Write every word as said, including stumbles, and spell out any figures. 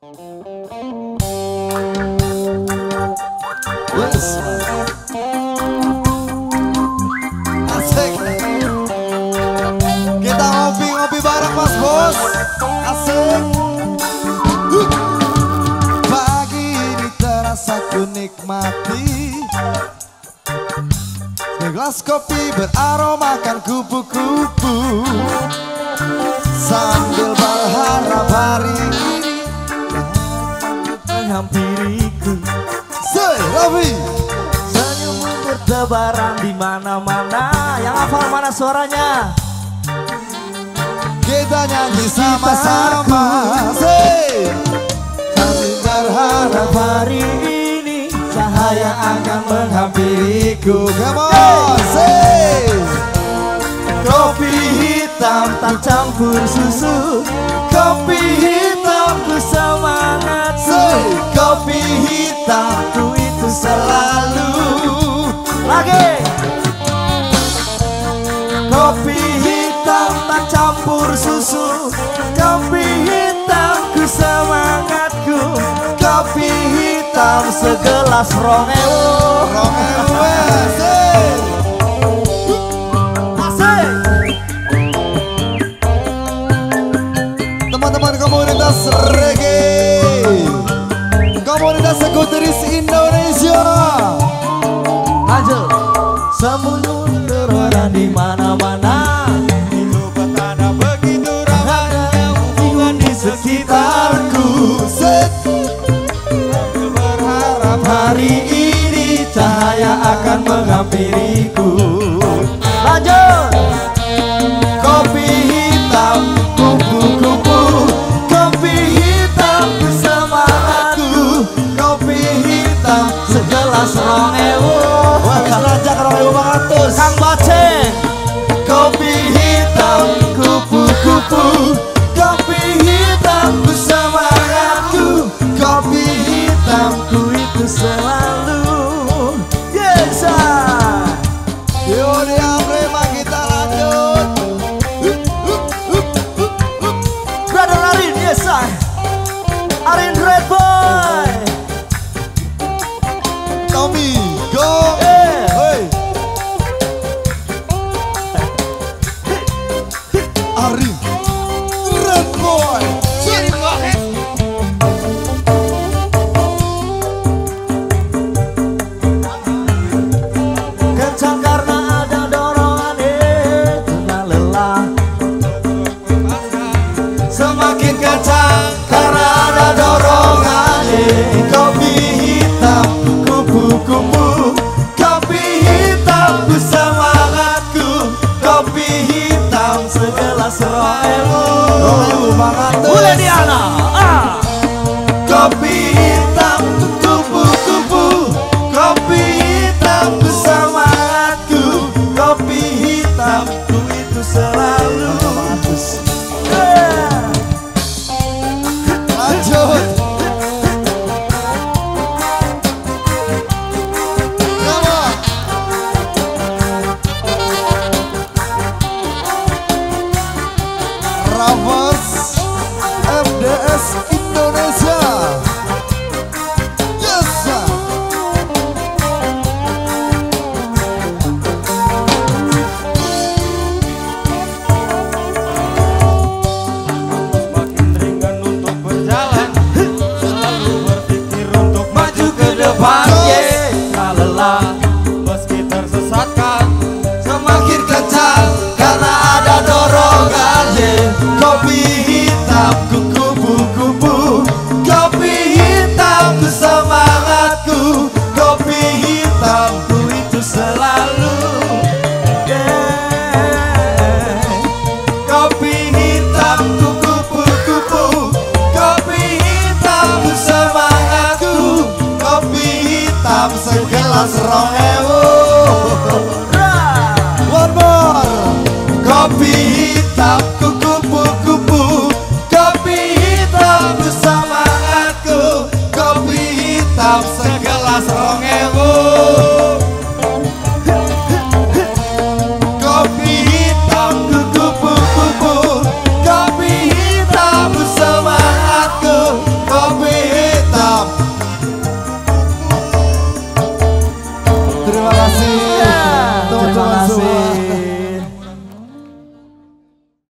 Yes. Asik. Kita ngopi-ngopi bareng Mas Bos. Asik. Uh. Pagi ini terasa ku nikmati segelas kopi beraromakan kupu-kupu, sambil berharap hari ini menghampiriku. Say, Rafi. Senyummu bertebaran di mana-mana. Yang hafal mana suaranya? Kita nyanyi sama-sama. Say. Sambil berharap Hari ini cahaya akan menghampiriku. Come on, say. Kopi hitam tak campur susu, kopi hitamku semangat. Say. Kopi hitamku itu selalu. Lagi. Kopi hitam tak campur susu, kopi hitamku semangatku. Kopi hitam segelas Romeo. Romeo, say. Asik. Teman-teman komunitas reggae, komunitas sekutaris Indonesia. Lanjut. Sembunyi terora di mana-mana. Itu petanda begitu ramai Jiwa di sekitarku. Set. Berharap Hari ini cahaya akan menghampiriku.